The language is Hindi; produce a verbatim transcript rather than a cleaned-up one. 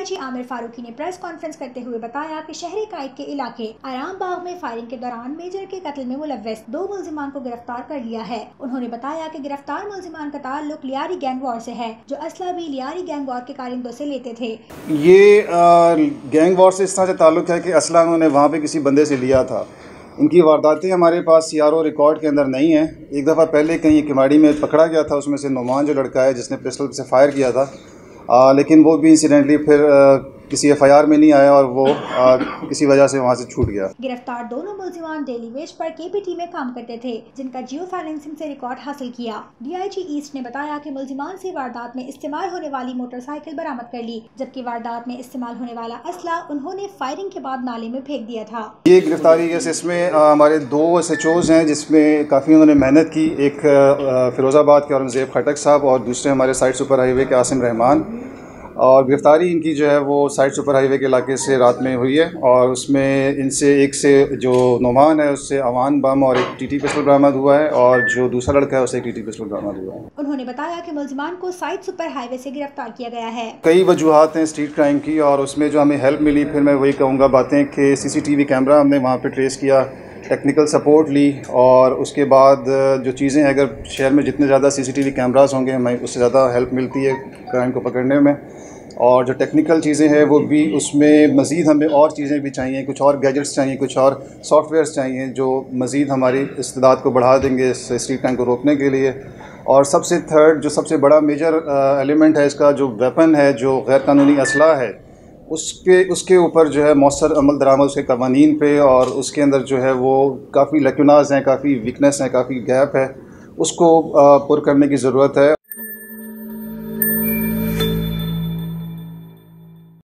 डीआईजी आमिर फारूकी ने प्रेस कॉन्फ्रेंस करते हुए बताया कि शहरी काइद के इलाके आराम बाग में फायरिंग के दौरान मेजर के कत्ल में मुलव्वस दो मुल्जिमान को गिरफ्तार कर लिया है। उन्होंने बताया कि गिरफ्तार मुल्जिमान का ताल्लुक लियारी गैंगवार से है, जो असला भी लियारी गैंगवार के कारिंदों से लेते थे। ये गैंगवार से इस तरह से ताल्लुक है कि असला उन्होंने वहाँ पे किसी बंदे से लिया था। इनकी वारदातें हमारे पास सीआरओ रिकॉर्ड के अंदर नहीं है। एक दफ़ा पहले कहीं किमाड़ी में पकड़ा गया था, उसमें से नोमान जो लड़का है जिसने पिस्टल से फायर किया था, आ, लेकिन वो भी इंसिडेंटली फिर आ, किसी एफ आई आर में नहीं आया और वो आ, किसी वजह से वहाँ से छूट गया। गिरफ्तार दोनों मुल्जिमान डेली वेज पर केपीटी में काम करते थे, जिनका जियो फाइनेंसिंग से रिकॉर्ड हासिल किया। डीआईजी ईस्ट ने बताया कि मुल्जिमान से वारदात में इस्तेमाल होने वाली मोटरसाइकिल बरामद कर ली, जबकि वारदात में इस्तेमाल होने वाला असला उन्होंने फायरिंग के बाद नाले में फेंक दिया था। ये गिरफ्तारी के इसमें हमारे दो एस एच ओज़ हैं जिसमें काफ़ी उन्होंने मेहनत की। एक फिरोज़ाबाद के औरंगज़ेब खटक साहब और दूसरे हमारे साइड सुपर हाईवे के आसिम रहमान। और गिरफ्तारी इनकी जो है वो साइड सुपर हाईवे के इलाके से रात में हुई है और उसमें इनसे एक से जो नोमान है उससे अवान बम और एक टीटी पिस्टल बरामद हुआ है और जो दूसरा लड़का है उससे एक टीटी पिस्टल बरामद हुआ है। उन्होंने बताया कि मुल्जिमान को साइड सुपर हाईवे से गिरफ्तार किया गया है। कई वजूहात हैं स्ट्रीट क्राइम की और उसमें जो हमें हेल्प मिली, फिर मैं वही कहूँगा बातें कि सीसीटीवी कैमरा हमने वहाँ पर ट्रेस किया, टेक्निकल सपोर्ट ली और उसके बाद जो चीज़ें हैं, अगर शहर में जितने ज़्यादा सीसीटीवी कैमरास होंगे हमें उससे ज़्यादा हेल्प मिलती है क्राइम को पकड़ने में। और जो टेक्निकल चीज़ें हैं वो भी, उसमें मज़ीद हमें और चीज़ें भी चाहिए, कुछ और गैजेट्स चाहिए, कुछ और सॉफ्टवेयर्स चाहिए जो मज़ीद हमारी इस्तेदाद को बढ़ा देंगे इस स्ट्रीट क्राइम को रोकने के लिए। और सबसे थर्ड जो सबसे बड़ा मेजर एलिमेंट है इसका, जो वेपन है, जो गैर कानूनी असला है, उसके उसके ऊपर जो है मौसर अमल दरामद उसके कवानीन पे और उसके अंदर जो है वो काफ़ी लैकुनाज हैं, काफ़ी वीकनेस हैं, काफ़ी गैप है, उसको पुर करने की ज़रूरत है।